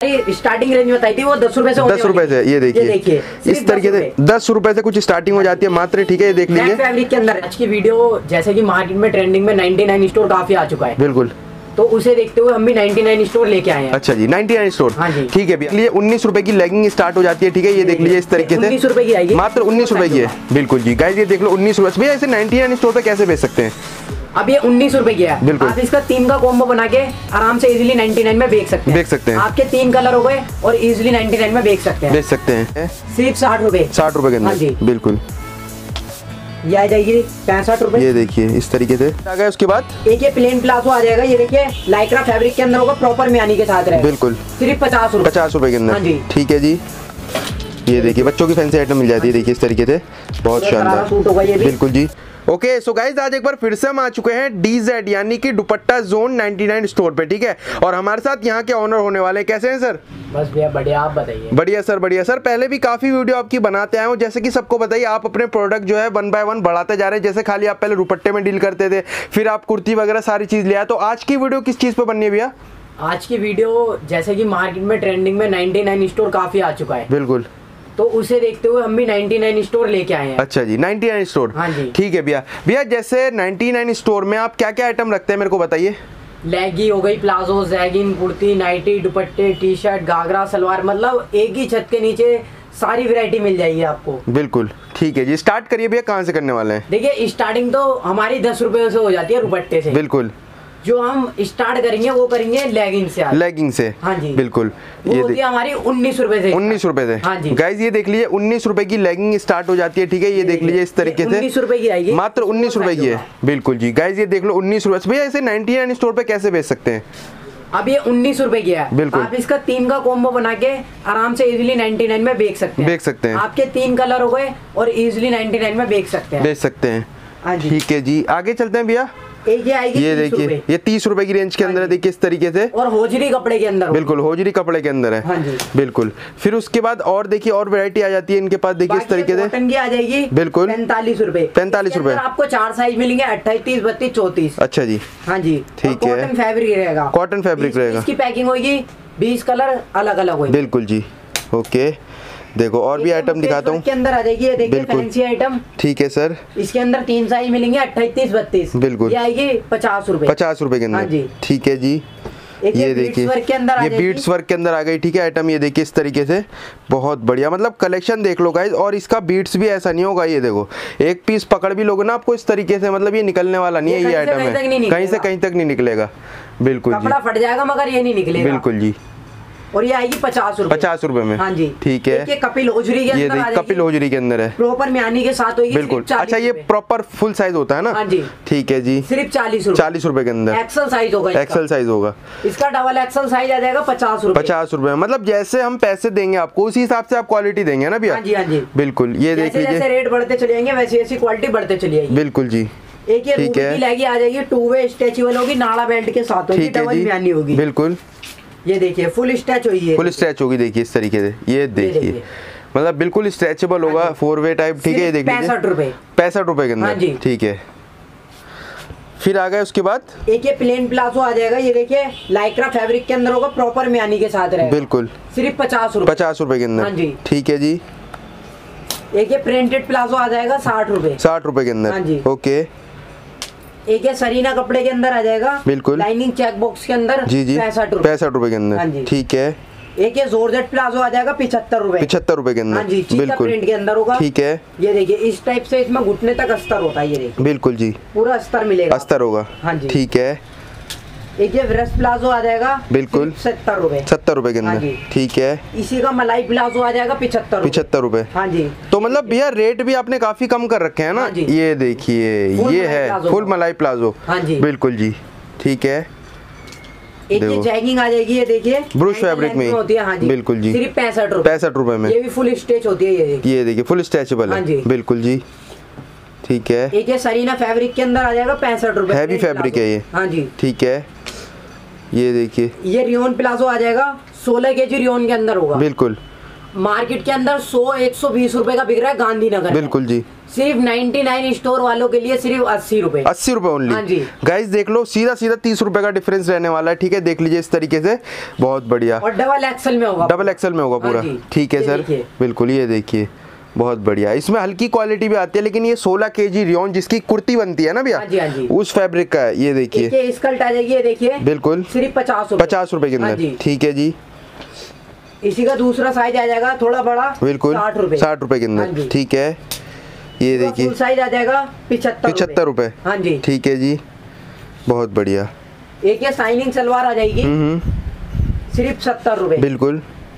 Starting range बताई थी वो 10 रुपए से 10 रुपए से। ये देखिए इस तरीके से 10 रुपए से कुछ स्टार्टिंग हो जाती है मात्र। ठीक है, ये देख लीजिए फैब्रिक के अंदर। आज की वीडियो जैसे कि मार्केट में ट्रेंडिंग में 99 स्टोर काफी आ चुका है, बिल्कुल, तो उसे देखते हुए हम भी 99 स्टोर लेके आए हैं। अच्छा जी, 99 स्टोर। हाँ जी, ठीक है भैया। 19 रुपए की लेगिंग स्टार्ट हो जाती है। ठीक है, ये देख लीजिए इस तरीके से 19 रुपए की आएगी, मात्र 19 रुपए की है। बिल्कुल जी गाइस, ये देख लो 19 रुपए। भैया ऐसे 99 स्टोर पे कैसे बेच सकते हैं? अब ये 19 रुपए की है। बिल्कुल, आप इसका 3 का कॉम्बो बना के आराम से इजीली 99 में बेच सकते हैं। आपके 3 कलर हो गए और इजीली 99 में बेच सकते हैं। सिर्फ 60 रुपए, 60 रुपए के अंदर। बिल्कुल, ये आ जाएगी 65 रुपए। ये देखिए इस तरीके से आ गया। उसके बाद एक ये प्लेन प्लाजो आ जाएगा। ये देखिए लाइक्रा फैब्रिक के अंदर होगा, प्रॉपर म्यानी के साथ रहेगा। बिल्कुल, सिर्फ 50 रुपए। 50 रुपए के अंदर। हाँ जी, ठीक है जी। ये देखिए बच्चों की फैंसी आइटम मिल जाती है। देखिए इस तरीके से, बहुत शानदार सूट होगा ये भी। बिल्कुल जी। ओके सो गाइज, आज एक बार फिर से हम आ चुके हैं DZ यानी कि दुपट्टा जोन 99 स्टोर पे। ठीक है, और हमारे साथ यहाँ के ऑनर होने वाले हैं। कैसे हैं सर? बस भैया बढ़िया, आप बताइए। बढ़िया सर, बढ़िया सर। पहले भी काफी वीडियो आपकी बनाते आए हो, जैसे कि सबको बताइए आप अपने प्रोडक्ट जो है 1 बाय 1 बढ़ाते जा रहे हैं। जैसे खाली आप पहले दुपट्टे में डील करते थे, फिर आप कुर्ती वगैरह सारी चीज ले आए। तो आज की वीडियो किस चीज पे बननी है भैया? आज की वीडियो जैसे कि मार्केट में ट्रेंडिंग में 99 स्टोर काफी आ चुका है, बिल्कुल, तो उसे देखते हुए हम भी 99 स्टोर लेके आए हैं। अच्छा जी, 99 स्टोर। हाँ जी, ठीक है भैया। भैया जैसे 99 स्टोर में आप क्या क्या आइटम रखते हैं मेरे को बताइए। लेगी हो गई, प्लाजो, जैगिन, कुर्ती, नाइटी, दुपट्टे, टी शर्ट, घाघरा, सलवार, मतलब एक ही छत के नीचे सारी वैरायटी मिल जाएगी आपको। बिल्कुल, ठीक है जी। स्टार्ट करिए भैया, कहाँ से करने वाले हैं? देखिए स्टार्टिंग तो हमारी 10 रुपए से हो जाती है दुपट्टे से। बिल्कुल, जो हम स्टार्ट करेंगे वो करेंगे लेगिंग से। लेगिंग से। हाँ जी, बिल्कुल। वो होती है हमारी 19 रुपए से। 19 रुपए से। हाँ जी गाइज, ये देख लीजिए 19 रुपए की लेगिंग स्टार्ट हो जाती है। ठीक है, ये देख लीजिए इस तरीके से 19 रुपए की आएगी, मात्र 19 रुपए की है। बिल्कुल जी गाइज, ये देख लो 19 रुपए। भैया ऐसे 99 स्टोर पे कैसे बेच सकते हैं? अब ये 19 रुपए की है। बिल्कुल, आप इसका 3 का कॉम्बो बना के आराम से इजीली 99 में बेच सकते हैं। आपके 3 कलर हो गए और इजीली 99 में बेच सकते हैं। हाँ जी, ठीक है जी। आगे चलते हैं भैया। एक ये आएगी, ये देखिए ये 30 रुपए की रेंज के अंदर है। देखिए इस तरीके से, और होजरी कपड़े के अंदर। बिल्कुल, होजरी कपड़े के अंदर है। हाँ जी, बिल्कुल। फिर उसके बाद और देखिए और वैरायटी आ जाती है इनके पास। देखिए इस तरीके से कॉटन की आ जाएगी। बिल्कुल, 45 रुपए। 45 रुपए। आपको 4 साइज मिलेंगे, 28, 30, 32, 34। अच्छा जी, हाँ जी, ठीक है। कॉटन फैब्रिक रहेगा। कॉटन फैब्रिक रहेगा। इसकी पैकिंग होगी 20 कलर अलग अलग होगी। बिल्कुल जी। ओके, देखो और भी आइटम दिखाता हूँ। के अंदर आ जाएगी, ये देखिए फैंसी आइटम। ठीक है सर। इसके अंदर 3 साइज मिलेंगे, 28, 30, 32। बिल्कुल, ये आएगी 50 रुपए। 50 रुपए के अंदर। हाँ जी, ठीक है जी। ये देखिए ये बीट्स वर्क के अंदर आ गई। ठीक है, आइटम ये देखिए इस तरीके से, बहुत बढ़िया। मतलब कलेक्शन देख लो गाइज, और इसका बीट्स भी ऐसा नहीं होगा। ये देखो एक पीस पकड़ भी लोगे ना आपको इस तरीके से, मतलब ये निकलने वाला नहीं है। ये आइटम है कहीं से कहीं तक नहीं निकलेगा। बिल्कुल, कपड़ा फट जाएगा मगर ये नहीं निकलेगा। बिल्कुल जी। और ये आएगी 50 रुपए। 50 रुपए में। हाँ जी, ठीक है। ये कपिल होजरी के अंदर, ये देखिए कपिल होजरी के अंदर है, प्रॉपर म्यानी के साथ होगी। बिल्कुल। अच्छा, ये प्रॉपर फुल साइज होता है ना? हाँ जी, ठीक है जी। सिर्फ 40 रुपए के अंदर। एक्सल साइज होगा। एक्सल साइज होगा। इसका डबल एक्सल साइज आ जाएगा 50 रुपए। 50 रुपए। मतलब जैसे हम पैसे देंगे आपको उसी हिसाब से आप क्वालिटी देंगे ना भैया? हाँ जी, हाँ जी, बिल्कुल। ये देख लीजिए, जैसे रेट बढ़ते चले जाएंगे वैसी वैसी क्वालिटी बढ़ते चली जाएगी। बिल्कुल जी। एक ये रूबी की लेगी आ जाएगी, 2 वे स्ट्रेचेबल होगी, नाड़ा बेल्ट के साथ होगी, डबल म्यानी होगी। बिल्कुल, ये देखिए फुल स्ट्रेच हुई है। फुल स्ट्रेच होगी, देखिए इस तरीके से। ये देखिए मतलब बिल्कुल स्ट्रेचेबल होगा, 4 वे टाइप। ठीक है, ये देखिए 65 रुपए। 65 रुपए के अंदर। ठीक है, फिर आ गए उसके बाद एक ये प्लेन प्लाजो आ जाएगा। ये देखिए लाइक्रा फैब्रिक के अंदर होगा, प्रॉपर म्यानी के साथ रहेगा। बिल्कुल, सिर्फ 50 रुपए। 50 रुपए के अंदर। हाँ जी, ठीक है जी। एक ये प्रिंटेड प्लाजो आ जाएगा 60 रुपए। 60 रुपए के अंदर। हाँ जी। ओके, एक ये सरीना कपड़े के अंदर आ जाएगा। बिल्कुल, लाइनिंग चेक बॉक्स के अंदर। जी जी, 65 रुपए के अंदर। हाँ जी, ठीक है। एक ये जॉर्जेट प्लाजो आ जाएगा 75 रुपए। 75 रुपए के अंदर। हाँ जी, बिल्कुल, प्रिंट के अंदर होगा। ठीक है। ये देखिए इस टाइप से इसमें घुटने तक अस्तर होता है। ये देखिए, बिल्कुल जी, पूरा अस्तर मिलेगा। अस्तर होगा। हाँ जी, ठीक है। एक ये ब्रश प्लाजो आ जाएगा। बिल्कुल, 70 रुपए। 70 रुपए के हाँ अंदर। जी, ठीक है। इसी का मलाई प्लाजो आ जाएगा 75 रुपए। हाँ जी, तो मतलब भैया रेट भी आपने काफी कम कर रखे हैं ना? ये देखिए ये है फुल मलाई प्लाजो। हाँ जी, बिल्कुल जी। ठीक है। एक ये जैगिंग आ जाएगी। ये देखिए ब्रुश फैब्रिक में होती है। हाँ जी, बिल्कुल जी, सिर्फ 65 रुपए में। ये भी फुल स्ट्रेच होती है। ये देखिए फुल स्ट्रेचेबल है। बिल्कुल जी। ठीक है। एक ये सरीना फैब्रिक के अंदर आ जाएगा 65 रुपए। हैवी फैब्रिक है ये। हाँ जी, ठीक है। ये देखिए ये रियोन प्लाजो आ जाएगा, 16 केजी रियोन के अंदर होगा। बिल्कुल, मार्केट के अंदर 100-120 रुपए का बिक रहा है गांधीनगर। बिल्कुल जी, सिर्फ 99 स्टोर वालों के लिए सिर्फ 80 रुपए। 80 रुपए ओनली। हाँ जी गाइस देख लो, सीधा 30 रुपए का डिफरेंस रहने वाला है। ठीक है, देख लीजिए इस तरीके से, बहुत बढ़िया। और डबल एक्सल में होगा, डबल एक्सल में होगा पूरा। ठीक है सर, बिल्कुल, ये देखिए बहुत बढ़िया। इसमें हल्की क्वालिटी भी आती है, लेकिन ये 16 kg रियोन जिसकी कुर्ती बनती है ना भैया, उस फैब्रिक का है। ये देखिए स्कर्ट आ जाएगी, ये देखिए बिल्कुल सिर्फ 50 रुपए के अंदर। ठीक है जी। इसी का दूसरा साइज आ जाएगा थोड़ा बड़ा, बिल्कुल 60 रुपए के अंदर। ठीक है, ये देखिए फुल साइज आ जाएगा 75 रुपए। हाँ जी ठीक है जी, बहुत बढ़िया। एक ये शाइनिंग सलवार आ जाएगी सिर्फ 70 रुपए। बिल्कुल,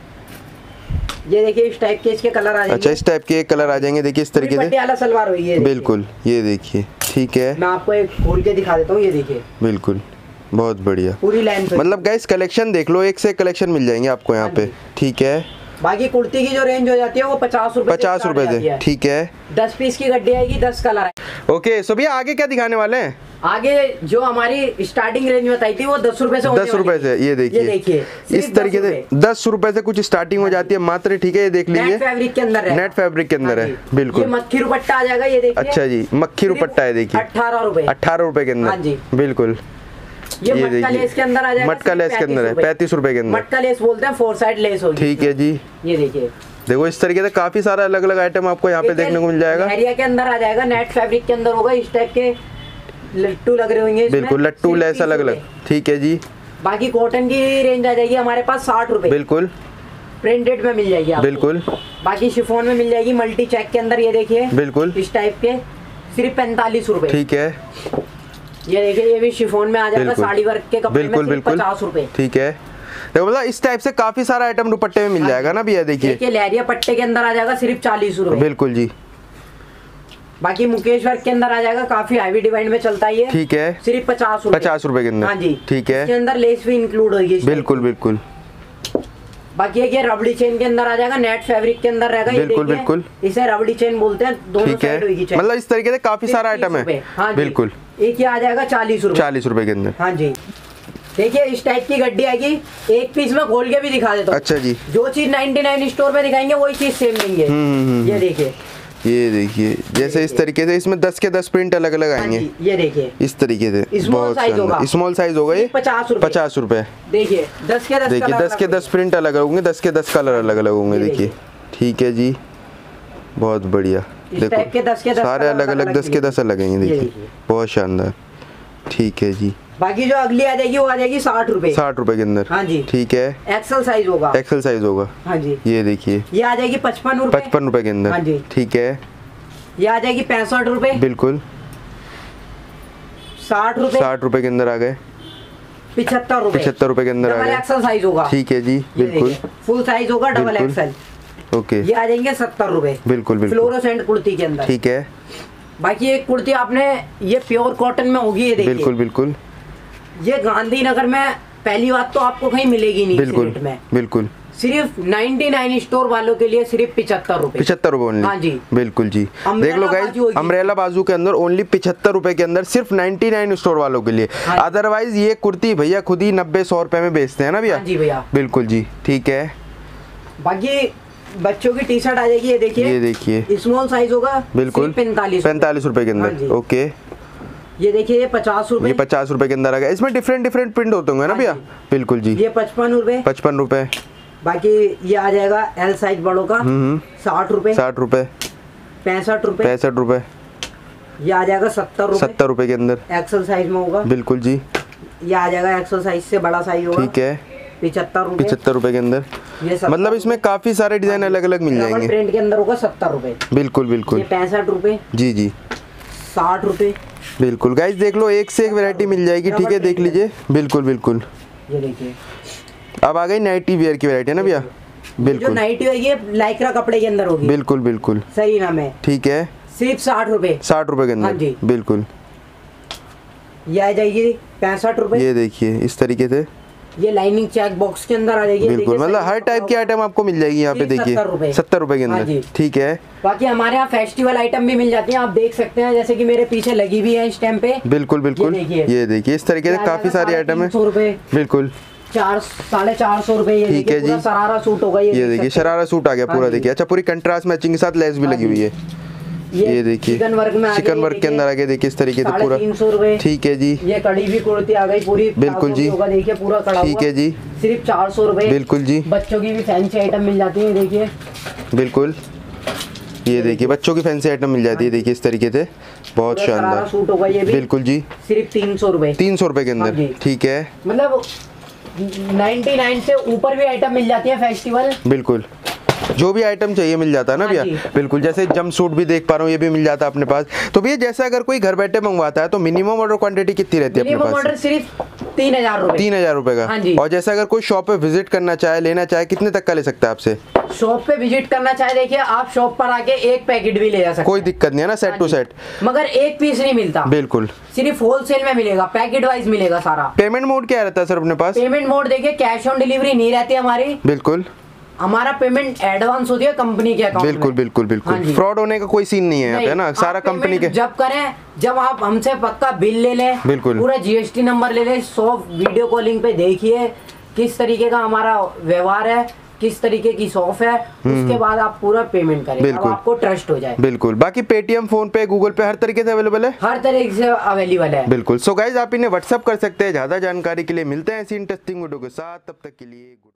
ये देखिए इस टाइप के इसके कलर आ जाएंगे। अच्छा, इस टाइप के कलर आ जाएंगे, देखिए इस तरीके से पटियाला सलवार हुई है। बिल्कुल, ये देखिए। ठीक है, मैं आपको एक खोल के दिखा देता हूँ, ये देखिए बिल्कुल बहुत बढ़िया पूरी लाइन। मतलब गाइस कलेक्शन देख लो, एक से कलेक्शन मिल जाएंगे आपको यहाँ पे। ठीक है, बाकी कुर्ती की जो रेंज हो जाती है वो 50 रुपए से। ठीक है, 10 पीस की गड्डी आएगी, 10 कलर आएंगे। ओके, सो भैया आगे क्या दिखाने वाले हैं? आगे जो हमारी स्टार्टिंग रेंज बताई थी वो 10 रुपए से 10 रुपए से। ये देखिए इस तरीके से 10 रुपए से कुछ स्टार्टिंग हो जाती है मात्र। ठीक है, ये देख लीजिए नेट फैब्रिक के अंदर है। नेट फैब्रिक के अंदर है, बिल्कुल। ये मक्खी दुपट्टा आ जाएगा, ये देखिए। अच्छा जी, मक्खी दुपट्टा है, देखिए 18 रुपए। 18 रुपए के अंदर, बिल्कुल। ये मटका लेस के अंदर आ जाएगा, मटका लेस के अंदर है 35 रुपए के अंदर। मटका लेस बोलते हैं, 4 साइड लेस होगी। ठीक है जी, ये देखिए देखो इस तरीके से काफी सारा अलग अलग आइटम आपको यहाँ पे देखने को मिल जाएगा। एरिया के अंदर आ जाएगा, नेट फैब्रिक के अंदर होगा, इस टाइप के लट्टू लग रहे होंगे, बिल्कुल लट्टू लेस अलग अलग। ठीक है जी, बाकी कॉटन की रेंज आ जाएगी हमारे पास 60 रुपए, बिल्कुल प्रिंटेड में मिल जाएगी आपको। बिल्कुल, बाकी शिफॉन में मिल जाएगी मल्टी चेक के अंदर, ये देखिए बिल्कुल इस टाइप के सिर्फ 45 रुपए। ठीक है, ये देखिए ये भी शिफॉन में आ जाएगा, साड़ी वर्क के कपड़े में बिल्कुल बिल्कुल 50 रुपए। ठीक है, देखो मतलब इस टाइप से काफी सारा आइटम दुपट्टे में मिल जाएगा ना भैया। देखिए लहरिया पट्टे के अंदर आ जाएगा सिर्फ 40 रुपए। बिल्कुल जी। बाकी मुकेश वर्क के अंदर आ जाएगा, काफी हैवी डिजाइन में चलता है ये। ठीक है, सिर्फ 50 रुपए के अंदर। हाँ जी, ठीक है, इसके अंदर लेस भी इंक्लूड होगी। बिल्कुल बिल्कुल। बाकी ये रबड़ी चेन के अंदर आ जाएगा, नेट फैब्रिक के अंदर रहेगा। बिल्कुल बिल्कुल, इसे रबड़ी चेन बोलते हैं, दोनों साइड होगी चेन। मतलब इस तरीके से काफी सारा आइटम है। हाँ बिल्कुल, एक ये आ जाएगा 40 रुपए के अंदर। हाँ जी, देखिए इस टाइप की गड्डी आएगी, एक पीस में खोल के भी दिखा देता हूँ। अच्छा जी, जो चीज 99 स्टोर में दिखाएंगे वही चीज सेम देंगे। ये देखिए, ये देखिए जैसे इस तरीके से इसमें 10 के 10 प्रिंट अलग अलग आएंगे। ये देखिए इस तरीके से स्मॉल साइज होगा, ये 50 रुपए। देखिए 10 के 10 प्रिंट अलग होंगे, 10 के 10 कलर अलग अलग होंगे। देखिए ठीक है जी, बहुत बढ़िया। देखो सारे अलग अलग 10 के 10 अलग हैं। देखिए बहुत शानदार। ठीक है जी, बाकी जो अगली आ जाएगी वो आ जाएगी 60 रुपए के अंदर। हाँ जी, ठीक है, एक्सेल साइज होगा। हाँ जी, ये देखिए ये आ जाएगी 55 रुपए के अंदर। हाँ जी, ठीक है, ये आ जाएगी 65 रुपए। बिल्कुल, 60 रुपए के अंदर आ गए। 75 रुपए के अंदर आ गए। एक्सेल साइज होगा। ठीक है जी, बिल्कुल फुल साइज होगा, डबल एक्सेल। ओके, ये आ जाएंगे 70 रुपए। बिल्कुल फ्लोरोसेंट कुर्ती के अंदर। ठीक है, बाकी एक कुर्ती आपने ये प्योर कॉटन में होगी, ये देखिए। बिल्कुल, ये गांधीनगर में पहली बात तो आपको कहीं मिलेगी नहीं। बिल्कुल सिर्फ 99 स्टोर वालों के लिए सिर्फ 75 रुपए ओनली। हाँ जी, बिल्कुल जी। देख लो गाइस, अम्ब्रेला बाजू के अंदर ओनली 75 रुपए के अंदर, सिर्फ 99 स्टोर वालों के लिए। अदरवाइज ये कुर्ती भैया खुद ही 90-100 रुपए में बेचते हैं ना भैया। जी भैया, बिल्कुल जी। ठीक है, बाकी बच्चों की टी शर्ट आ जाएगी, ये देखिए स्मॉल साइज होगा। बिल्कुल 45 रुपए के अंदर। ओके, ये देखिए ये 50 रुपए। ये 50 रुपए के अंदर आ गया। इसमें डिफरेंट प्रिंट होते होंगे ना भैया। बिल्कुल जी, ये 55 रुपए। बाकी ये आ जाएगा एल साइज बड़ों का 60 रुपए। 65 रुपए। ये आ जाएगा 70 रुपए के अंदर, एक्सेल साइज में होगा। बिल्कुल जी, ये आ जाएगा एक्सेल साइज से बड़ा साइज होगा। ठीक है, 75 रुपए के अंदर। मतलब इसमें काफी सारे डिजाइन अलग अलग मिल जाएंगे। प्रिंट के अंदर होगा 70 रुपए। बिल्कुल, 65 रुपए। जी, 60 रुपए। बिल्कुल गाइस, देख लो एक से एक वैरायटी मिल जाएगी। ठीक है, देख लीजिए। बिल्कुल, ये देखिए अब आ गई नाइटी वेयर की वैरायटी है ना भैया। बिल्कुल, जो नाइटी है ये लाइक्रा कपड़े के अंदर होगी। बिल्कुल सही नाम है। ठीक है, सिर्फ 60 रुपए के अंदर। हाँ जी, बिल्कुल। ये आ जाएगी 65 रुपए। ये देखिए इस तरीके से, ये लाइनिंग चेक बॉक्स के अंदर आ जाएगी। बिल्कुल, मतलब हर टाइप की आइटम आपको मिल जाएगी यहाँ पे। देखिए 70 रुपए के अंदर। ठीक है, बाकी हमारे यहाँ फेस्टिवल आइटम भी मिल जाती हैं, आप देख सकते हैं, जैसे कि मेरे पीछे लगी भी है इस टाइम पे। बिल्कुल, ये देखिए इस तरीके से काफी सारी आइटम है। 300 रुपए। बिल्कुल, 450 रुपए। ठीक है जी, शरारा सूट होगा। ये देखिए शरारा सूट आ गया पूरा। देखिए अच्छा, पूरी कंट्रास्ट मैचिंग के साथ लेस भी लगी हुई है। ये देखिए चिकन वर्क में चिकन वर्क के अंदर आगे देखिए इस तरीके से पूरा 350 रुपए। ठीक है जी। ये कड़ी भी कुर्ती आ गई पूरी, बिल्कुल जी, देखिए पूरा कड़ा ठीक है जी, सिर्फ 400 रुपए। बिल्कुल जी। बच्चों की भी फैंसी आइटम मिल जाती है, देखिए बिल्कुल, ये देखिए बच्चों की फैंसी आइटम मिल जाती है, देखिए इस तरीके से बहुत शानदार सूट होगा ये भी, बिल्कुल जी, सिर्फ 300 रुपए। 300 रुपए के अंदर, ठीक है। मतलब 99 से ऊपर भी आइटम मिल जाती है फेस्टिवल, बिल्कुल जो भी आइटम चाहिए मिल जाता है ना भैया। बिल्कुल, जैसे जंप सूट भी देख पा रहा हूँ, ये भी मिल जाता है अपने पास। तो भैया जैसे अगर कोई घर बैठे मंगवाता है तो मिनिमम ऑर्डर क्वांटिटी कितनी रहती है अपने पास? ऑर्डर सिर्फ 3000 रुपए। 3000 रुपए का। और जैसे अगर कोई शॉप पे विजिट करना चाहे, लेना चाहे, कितने तक का ले सकता है आपसे? शॉप पे विजिट करना चाहे, देखिए आप शॉप पर आके एक पैकेट भी ले जा सकते हैं, कोई दिक्कत नहीं है ना, सेट टू सेट। मगर एक पीस नहीं मिलता, बिल्कुल सिर्फ होलसेल में मिलेगा, पैकेट वाइज मिलेगा सारा। पेमेंट मोड क्या रहता है सर अपने पास? पेमेंट मोड देखिए कैश ऑन डिलीवरी नहीं रहती हमारी, बिल्कुल हमारा पेमेंट एडवांस होती है कंपनी के अकाउंट में। बिल्कुल बिल्कुल बिल्कुल, फ्रॉड होने का कोई सीन नहीं है यहाँ पे ना, सारा कंपनी के। जब करें, जब आप हमसे पक्का बिल ले लें, बिल्कुल पूरा जीएसटी नंबर ले लें, 100 वीडियो कॉलिंग पे देखिए किस तरीके का हमारा व्यवहार है, किस तरीके की शॉप है, उसके बाद आप पूरा पेमेंट करें, अब आपको ट्रस्ट हो जाए। बिल्कुल, बाकी पेटीएम, फोन पे, गूगल पे हर तरीके से अवेलेबल है, हर तरीके से अवेलेबल है। बिल्कुल। सो गाइज आप इन्हें व्हाट्सअप कर सकते हैं। ज्यादा जानकारी के लिए मिलते हैं ऐसी इंटरेस्टिंग वीडियो के साथ, तब तक के लिए